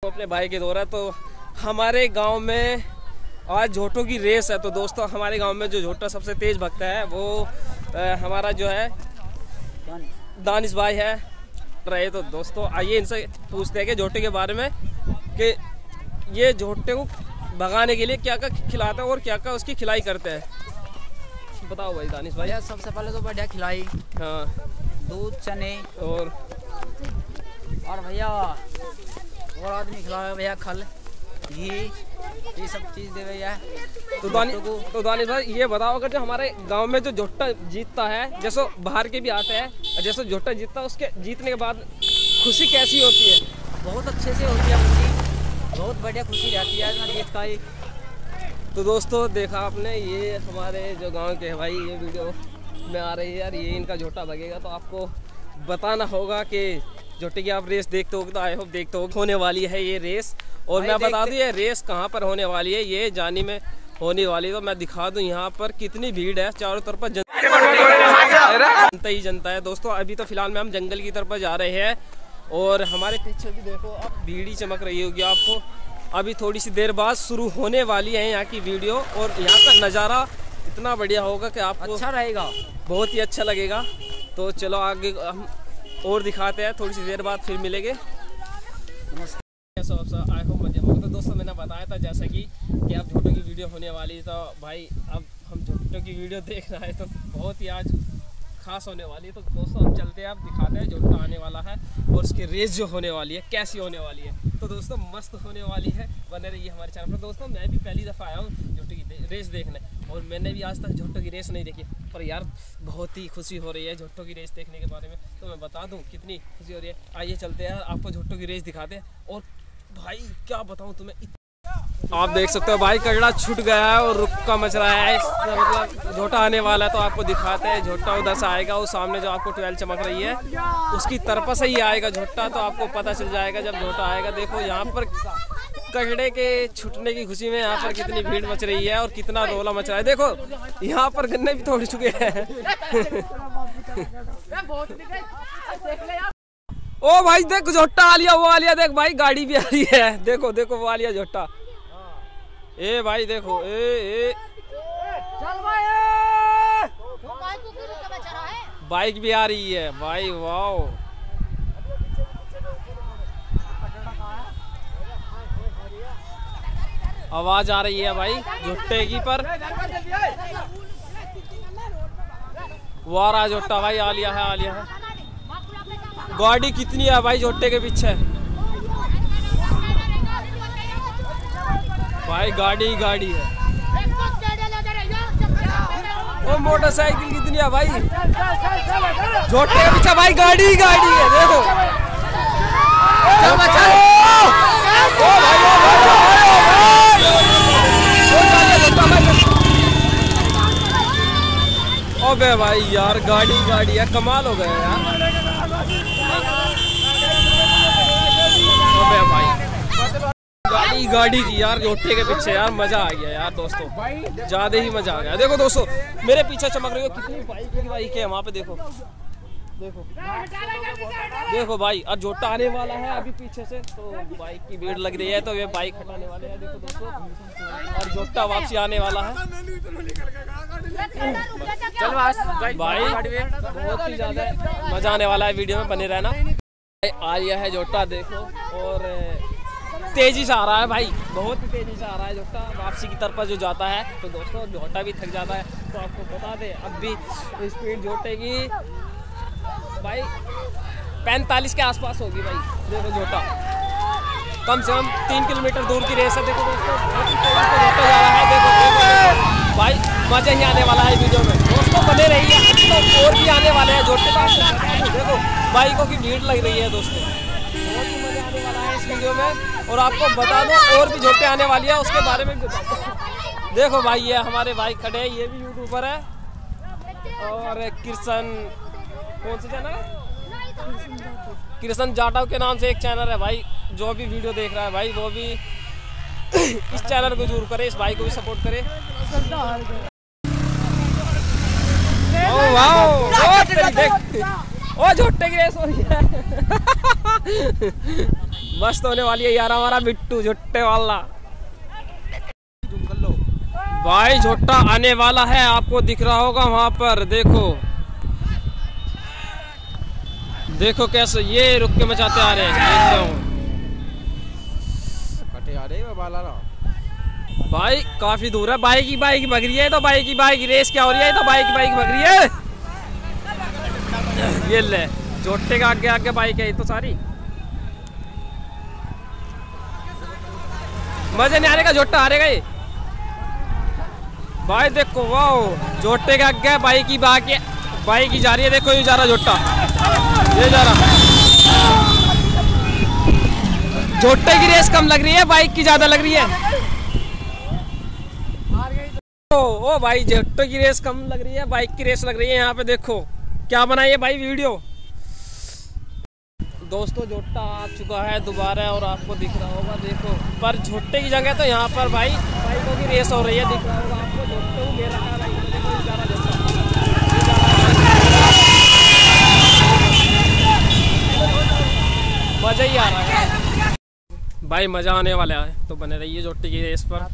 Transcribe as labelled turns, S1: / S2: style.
S1: अपने भाई के दौरा। तो हमारे गांव में आज झोटों की रेस है। तो दोस्तों हमारे गांव में जो झोटा सबसे तेज भगता है वो हमारा जो है दानिश भाई है रहे। तो दोस्तों आइए इनसे पूछते हैं कि झोटे के बारे में कि ये झोटे को भगाने के लिए क्या क्या खिलाते हैं और क्या क्या उसकी खिलाई करते हैं। बताओ भाई दानिश भाई।
S2: सबसे पहले तो बढ़िया खिलाई,
S1: हाँ,
S2: दूध, चने
S1: और
S2: भैया और आदमी खिलावे भैया खल, घी, ये सब चीज दे भैया।
S1: तो दानिश भाई ये बताओ अगर जो हमारे गांव में जो झोटा जीतता है, जैसे बाहर के भी आते हैं, जैसे झोटा जीतता है उसके जीतने के बाद खुशी कैसी होती है?
S2: बहुत अच्छे से होती है खुशी, बहुत बढ़िया खुशी रहती है ना जीत का ही।
S1: तो दोस्तों देखा आपने, ये हमारे जो गांव के भाई ये वीडियो में आ रही है यार, ये इनका झोटा भगेगा। तो आपको बताना होगा कि झोटे की आप रेस देखते हो तो आई होप देखते हो होने वाली है ये रेस। और मैं बता दूं ये रेस कहां पर होने वाली है, ये जानी में होने वाली है। तो मैं दिखा दूं यहाँ पर कितनी भीड़ है, चारों तरफ जनता ही जनता है। दोस्तों अभी तो फिलहाल में हम जंगल की तरफ जा रहे हैं और हमारे पीछे भी देखो अब भीड़ ही चमक रही होगी आपको। अभी थोड़ी सी देर बाद शुरू होने वाली है यहाँ की वीडियो और यहाँ का नज़ारा इतना बढ़िया होगा कि आपको
S2: अच्छा रहेगा,
S1: बहुत ही अच्छा लगेगा। तो चलो आगे हम और दिखाते हैं, थोड़ी सी देर बाद फिर मिलेंगे। आई होप मजे में। तो दोस्तों मैंने बताया था जैसा कि अब झोटों की वीडियो होने वाली, तो भाई अब हम झोटों की वीडियो देख रहे हैं तो बहुत ही आज खास होने वाली है। तो दोस्तों हम चलते हैं, आप दिखाते हैं झोटा आने वाला है और उसकी रेस जो होने वाली है कैसी होने वाली है। तो दोस्तों मस्त होने वाली है, बने रहिए हमारे चैनल पर। दोस्तों मैं भी पहली दफ़ा आया हूँ झोटे की रेस देखने और मैंने भी आज तक झोटों की रेस नहीं देखी, पर यार बहुत ही खुशी हो रही है झोटों की रेस देखने के बारे में। तो मैं बता दूँ कितनी खुशी हो रही है। आइए चलते हैं आपको झोटों की रेस दिखाते हैं। और भाई क्या बताऊँ तुम्हें, आप देख सकते हो भाई कचड़ा छूट गया है और रुक्का मच रहा है, मतलब झोटा आने वाला है। तो आपको दिखाते हैं झोटा उधर से आएगा, वो सामने जो आपको 12 चमक रही है उसकी तरफ से ही आएगा झोटा। तो आपको पता चल जाएगा जब झोटा आएगा। देखो यहाँ पर कचड़े के छूटने की खुशी में यहाँ पर कितनी भीड़ मच रही है और कितना रोला मच रहा है। देखो यहाँ पर गन्ने भी तोड़ चुके हैं। ओ भाई देख झोटा आ लिया, वो आ लिया, देख भाई गाड़ी भी आ रही है। देखो देखो वो आ लिया झोटा। ए भाई देखो ए
S2: चल भाई,
S1: बाइक भी आ रही है भाई, वाओ। आवाज आ रही है भाई झोटे की पर। वो आ रहा झोटा भाई, आ लिया है, आ लिया है। गाड़ी कितनी है भाई झोटे के पीछे, भाई गाड़ी गाड़ी है। वो मोटरसाइकिल कितनी है भाई झोटे के पीछे, भाई गाड़ी गाड़ी है। देखो अबे भाई यार गाड़ी गाड़ी है, कमाल हो गया यार। अबे भाई गाड़ी गाड़ी की यार झोटे के पीछे, यार मजा आ गया यार दोस्तों, ज्यादा ही मजा आ गया। देखो दोस्तों मेरे पीछे चमक रही हो कितनी बाइक है वहाँ पे, देखो देखो देखो भाई। और झोटा आने वाला है अभी पीछे से, तो बाइक की भीड़ लग रही है तो ये बाइक हटाने वाले हैं। देखो दोस्तों और झोटा वापसी आने वाला है। चल भाई बहुत ही ज्यादा मजा आने वाला है, वीडियो में बने रहना। आ रहा है झोटा देखो और तेजी से आ रहा है भाई, बहुत ही तेजी से आ रहा है झोटा वापसी की तरफ जो जाता है। तो दोस्तों झोटा भी थक जाता है। तो आपको बता दें अब भी स्पीड झोटे की भाई 45 के आसपास होगी भाई। देखो झोटा कम से कम 3 किलोमीटर दूर की रेस है। देखो दोस्तों बहुत ही तेजी से झोटा जा रहा है। देखो देखो भाई मजा ही आने वाला है वीडियो में। दोस्तों बने रहिए, तो और भी आने वाले हैं झोटे का। देखो बाइकों की भीड़ लग रही है दोस्तों, बहुत ही मजा आने वाला है इस वीडियो में। और आपको बता दो और भी झोटे आने वाली है, उसके बारे में बताओ। देखो भाई ये हमारे भाई खड़े हैं, ये भी यूट्यूबर है। और कृष्ण कौन सा चैनल है, कृष्ण जाटव के नाम से एक चैनल है भाई। जो भी वीडियो देख रहा है भाई वो भी इस चैनल को जरूर करे, इस भाई को भी सपोर्ट करे। ओ वाओ देख ओ झोटे की रेस हो रही है। मस्त होने वाली है यार हमारा बिट्टू झुट्टे वाला। भाई झोटा आने वाला है, आपको दिख रहा होगा वहां पर। देखो देखो कैसे ये रुक के मचाते आ रहे हैं एकदम। भाई काफी दूर है। बाइक ही बाइक भग रही है, तो बाइक ही बाइक रेस क्या हो रही है, तो बाइक ही बाइक भग रही है। ये ले झोटे का आगे आगे बाइक है तो सारी। मजे नहीं आ रहेगा, झोटा हारेगा ये। भाई देखो वाह, झोटे के आगे बाइक ही बाइक ही जा रही है। देखो ये जा रहा झोटा, ये जा रहा। झोटे की रेस कम लग रही है, बाइक की ज्यादा लग रही है। ओ भाई झोटे की रेस कम लग रही है, बाइक की रेस लग रही है। यहाँ पे देखो क्या बनाई है भाई वीडियो। दोस्तों झोटा आ चुका है दोबारा और आपको दिख रहा होगा। देखो पर झोटे की जगह तो यहाँ पर भाई बाइकों की रेस हो रही है, दिख रहा होगा आपको। झोटे को ले रखा है भाई, देखो ये जा रहा झोटा। मजा ही आ रहा है भाई, मजा आने वाला है। तो बने रहिए झोटे की रेस पर।